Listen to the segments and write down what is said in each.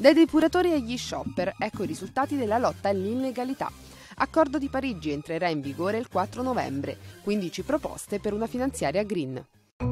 Dai depuratori agli shopper, ecco i risultati della lotta all'illegalità. Accordo di Parigi entrerà in vigore il 4 novembre, 15 proposte per una finanziaria green.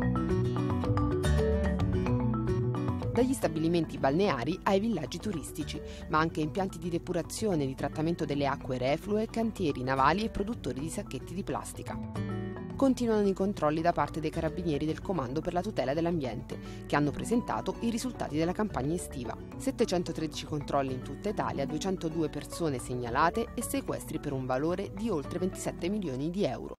Dagli stabilimenti balneari ai villaggi turistici, ma anche impianti di depurazione e di trattamento delle acque reflue, cantieri navali e produttori di sacchetti di plastica. Continuano i controlli da parte dei carabinieri del Comando per la tutela dell'ambiente, che hanno presentato i risultati della campagna estiva. 713 controlli in tutta Italia, 202 persone segnalate e sequestri per un valore di oltre 27 milioni di euro.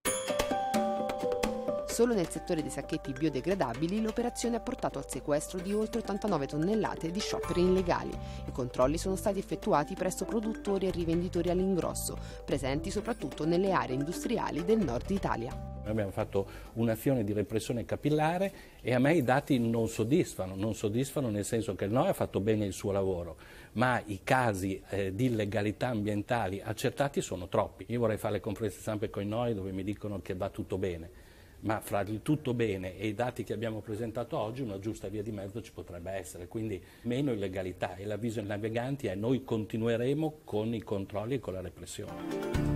Solo nel settore dei sacchetti biodegradabili l'operazione ha portato al sequestro di oltre 89 tonnellate di shopper illegali. I controlli sono stati effettuati presso produttori e rivenditori all'ingrosso, presenti soprattutto nelle aree industriali del nord Italia. Noi abbiamo fatto un'azione di repressione capillare e a me i dati non soddisfano nel senso che il NOE ha fatto bene il suo lavoro, ma i casi di illegalità ambientali accertati sono troppi. Io vorrei fare le conferenze stampa con i NOE dove mi dicono che va tutto bene, ma fra il tutto bene e i dati che abbiamo presentato oggi una giusta via di mezzo ci potrebbe essere, quindi meno illegalità, e l'avviso ai naviganti è: noi continueremo con i controlli e con la repressione.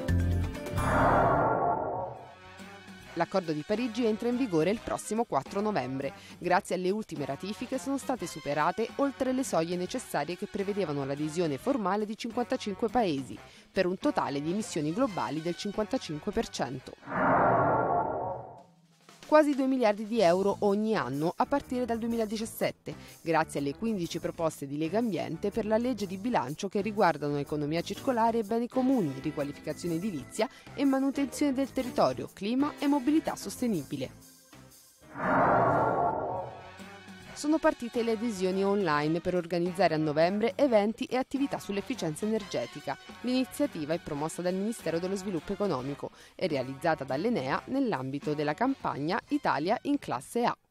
L'Accordo di Parigi entra in vigore il prossimo 4 novembre. Grazie alle ultime ratifiche sono state superate oltre le soglie necessarie che prevedevano l'adesione formale di 55 paesi, per un totale di emissioni globali del 55%. Quasi 2 miliardi di euro ogni anno a partire dal 2017, grazie alle 15 proposte di Legambiente per la legge di bilancio che riguardano economia circolare e beni comuni, riqualificazione edilizia e manutenzione del territorio, clima e mobilità sostenibile. Sono partite le adesioni online per organizzare a novembre eventi e attività sull'efficienza energetica. L'iniziativa è promossa dal Ministero dello Sviluppo Economico e realizzata dall'Enea nell'ambito della campagna Italia in classe A.